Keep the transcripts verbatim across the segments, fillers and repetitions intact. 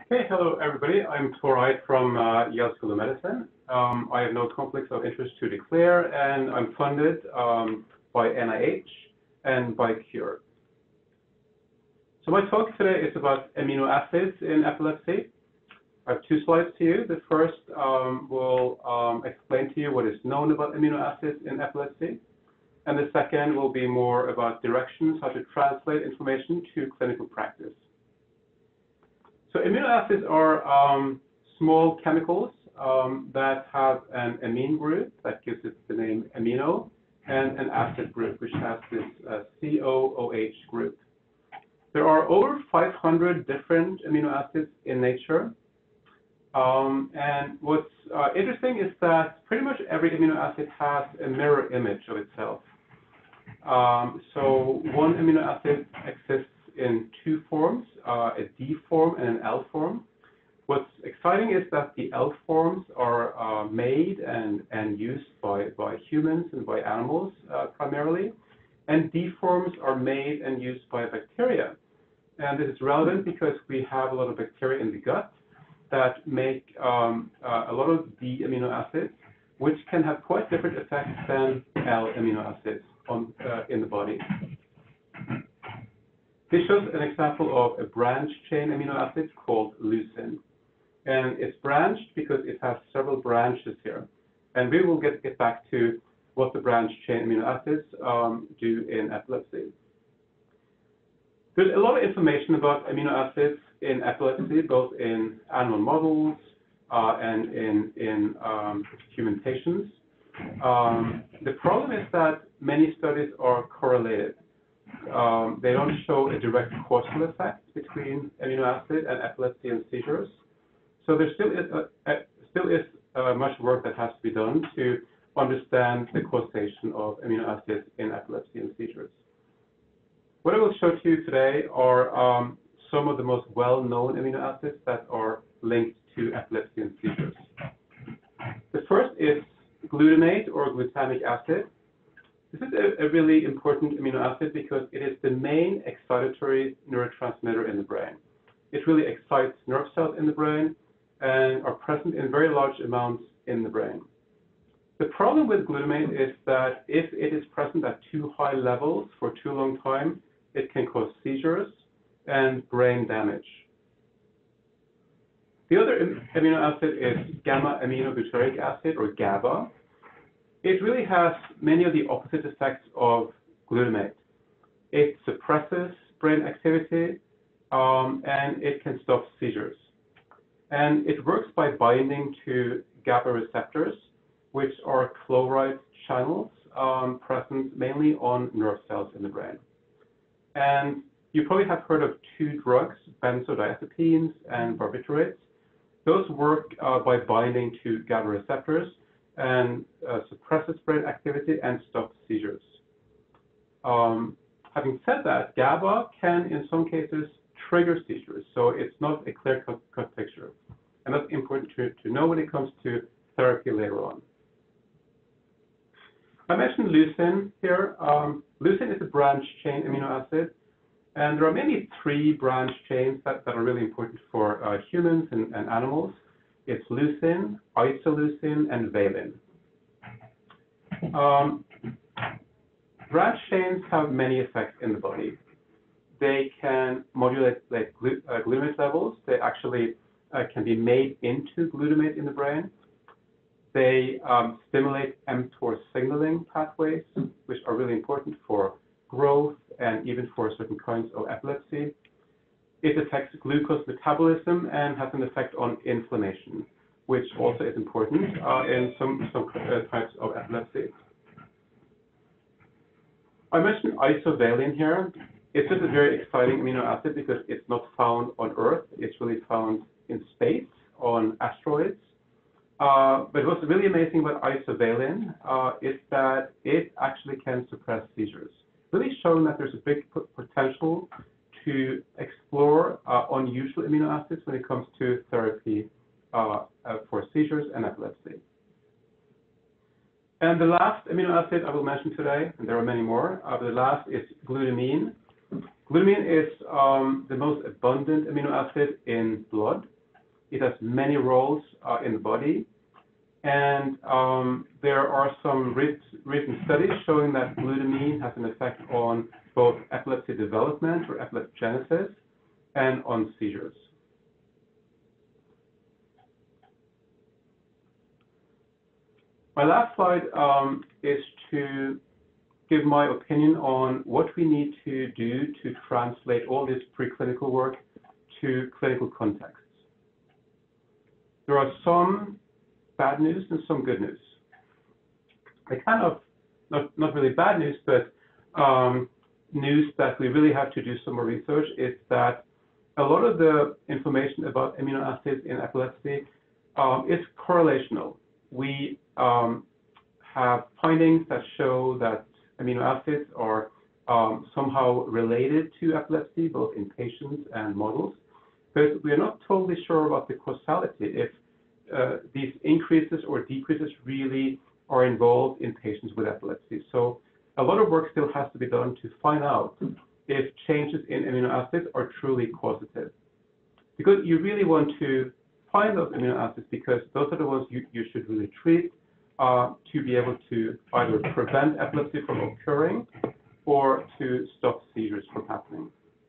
Hey, hello everybody. I'm Torite from uh, Yale School of Medicine. Um, I have no conflicts of interest to declare, and I'm funded um, by N I H and by Cure. So my talk today is about amino acids in epilepsy. I have two slides to you. The first um, will um, explain to you what is known about amino acids in epilepsy, and the second will be more about directions, how to translate information to clinical practice. So amino acids are um, small chemicals um, that have an amine group that gives it the name amino, and an acid group which has this uh, C O O H group. There are over five hundred different amino acids in nature. Um, and what's uh, interesting is that pretty much every amino acid has a mirror image of itself. Um, so one amino acid exists in two forms, uh, a D form and an L form. What's exciting is that the L forms are uh, made and, and used by, by humans and by animals uh, primarily, and D forms are made and used by bacteria. And this is relevant because we have a lot of bacteria in the gut that make um, uh, a lot of D amino acids, which can have quite different effects than L amino acids on, uh, in the body. This shows an example of a branched chain amino acid called leucine. And it's branched because it has several branches here. And we will get, get back to what the branched chain amino acids um, do in epilepsy. There's a lot of information about amino acids in epilepsy, both in animal models uh, and in, in um, human patients. Um, the problem is that many studies are correlated. Um, they don't show a direct causal effect between amino acid and epilepsy and seizures. So there still is, a, a, still is uh, much work that has to be done to understand the causation of amino acids in epilepsy and seizures. What I will show to you today are um, some of the most well-known amino acids that are linked to epilepsy and seizures. The first is glutamate or glutamic acid. This is a, a really important amino acid because it is the main excitatory neurotransmitter in the brain. It really excites nerve cells in the brain and are present in very large amounts in the brain. The problem with glutamate is that if it is present at too high levels for too long time, it can cause seizures and brain damage. The other amino acid is Gamma-Aminobutyric Acid, or GABA. It really has many of the opposite effects of glutamate. It suppresses brain activity, um, and it can stop seizures. And it works by binding to GABA receptors, which are chloride channels um, present mainly on nerve cells in the brain. And you probably have heard of two drugs, benzodiazepines and barbiturates. Those work uh, by binding to GABA receptors and uh, suppresses brain activity and stops seizures. Um, having said that, GABA can, in some cases, trigger seizures, so it's not a clear-cut cut picture. And that's important to, to know when it comes to therapy later on. I mentioned leucine here. Um, leucine is a branched chain amino acid, and there are mainly three branched chains that, that are really important for uh, humans and, and animals. It's leucine, isoleucine, and valine. Um, branched chains have many effects in the body. They can modulate like, glut uh, glutamate levels. They actually uh, can be made into glutamate in the brain. They um, stimulate mTOR signaling pathways, which are really important for growth and even for certain kinds of epilepsy. It affects glucose metabolism and has an effect on inflammation, which also is important uh, in some, some uh, types of epilepsy. I mentioned isovalene here. It's just a very exciting amino acid because it's not found on Earth. It's really found in space, on asteroids. Uh, but what's really amazing about isovalene uh, is that it actually can suppress seizures, really showing that there's a big potential to explore uh, unusual amino acids when it comes to therapy uh, uh, for seizures and epilepsy. And the last amino acid I will mention today, and there are many more, uh, but the last is glutamine. Glutamine is um, the most abundant amino acid in blood. It has many roles uh, in the body. And um, there are some re recent studies showing that glutamine has an effect on both epilepsy development or epileptogenesis and on seizures. My last slide um, is to give my opinion on what we need to do to translate all this preclinical work to clinical contexts. There are some bad news and some good news. The kind of, not, not really bad news, but um, news that we really have to do some more research is that a lot of the information about amino acids in epilepsy um, is correlational. We um, have findings that show that amino acids are um, somehow related to epilepsy, both in patients and models, but we're not totally sure about the causality, if uh, these increases or decreases really are involved in patients with epilepsy. So a lot of work still has to be done to find out if changes in amino acids are truly causative. Because you really want to find those amino acids because those are the ones you, you should really treat uh, to be able to either prevent epilepsy from occurring or to stop seizures from happening.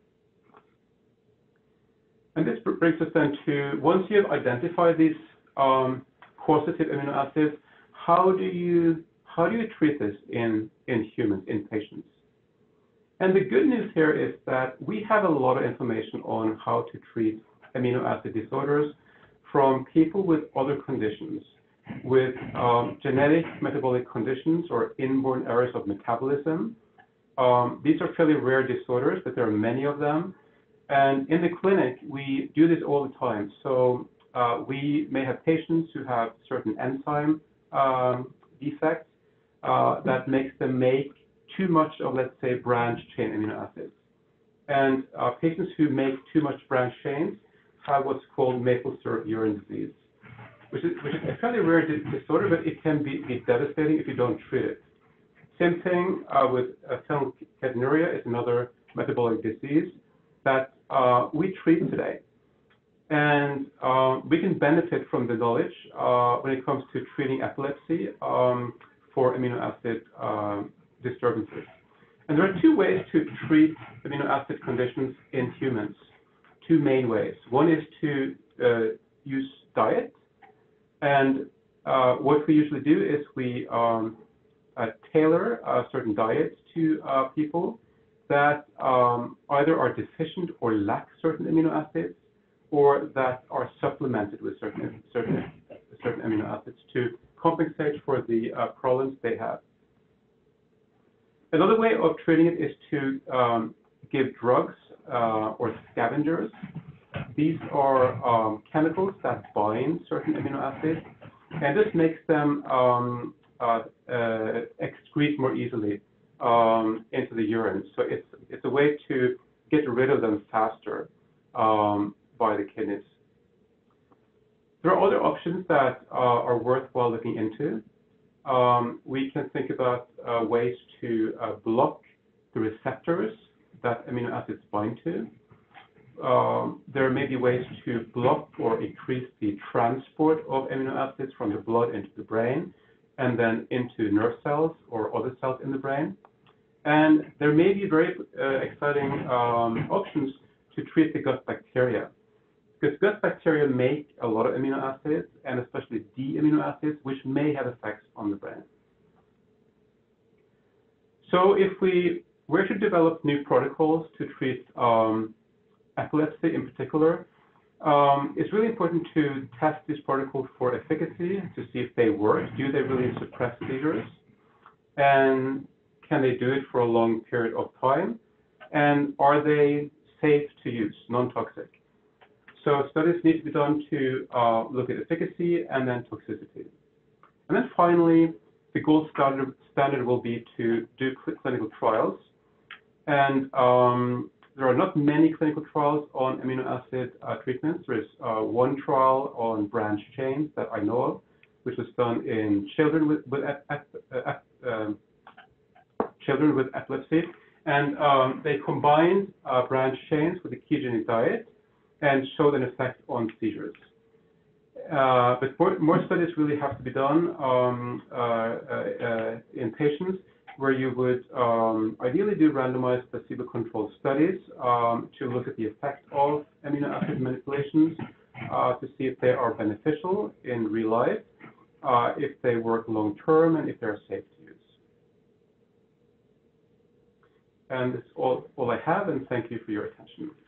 And this brings us then to, once you have identified these um, causative amino acids, how do you how do you treat this in, in humans, in patients? And the good news here is that we have a lot of information on how to treat amino acid disorders from people with other conditions, with um, genetic metabolic conditions or inborn errors of metabolism. Um, these are fairly rare disorders, but there are many of them. And in the clinic, we do this all the time. So uh, we may have patients who have certain enzyme um, defects uh, that makes them make too much of, let's say, branched chain amino acids. And uh, patients who make too much branched chains have what's called maple syrup urine disease, which is, which is a fairly rare disorder, but it can be, be devastating if you don't treat it. Same thing uh, with uh, phenylketonuria is another metabolic disease that uh, we treat today. And uh, we can benefit from the knowledge uh, when it comes to treating epilepsy um, for amino acid uh, disturbances. And there are two ways to treat amino acid conditions in humans, two main ways. One is to uh, use diet. And uh, what we usually do is we um, uh, tailor uh, certain diets to uh, people that um, either are deficient or lack certain amino acids, or that are supplemented with certain, certain, certain amino acids to compensate for the uh, problems they have. Another way of treating it is to um, give drugs uh, or scavengers. These are um, chemicals that bind certain amino acids, and this makes them um, uh, uh, excrete more easily um, into the urine. So it's, it's a way to get rid of them faster um, by the kidneys. There are other options that uh, are worthwhile looking into. Um, we can think about uh, ways to uh, block the receptors that amino acids bind to. Um, there may be ways to block or increase the transport of amino acids from the blood into the brain and then into nerve cells or other cells in the brain. And there may be very uh, exciting um, options to treat the gut bacteria, because gut bacteria make a lot of amino acids, and especially D amino acids, which may have effects on the brain. So if we were to develop new protocols to treat um, epilepsy in particular, um, it's really important to test these protocols for efficacy to see if they work. Do they really suppress seizures? And can they do it for a long period of time? And are they safe to use, non-toxic? So studies need to be done to uh, look at efficacy and then toxicity. And then finally, the gold standard, standard will be to do clinical trials. And um, there are not many clinical trials on amino acid uh, treatments. There is uh, one trial on branch chains that I know of, which was done in children with, with ep ep ep um, children with epilepsy. And um, they combined uh, branch chains with a ketogenic diet and showed an effect on seizures. uh, but more, more studies really have to be done um, uh, uh, in patients where you would um, ideally do randomized placebo-controlled studies um, to look at the effect of amino acid manipulations uh, to see if they are beneficial in real life, uh, if they work long-term, and if they're safe to use. And that's all, all I have, and thank you for your attention.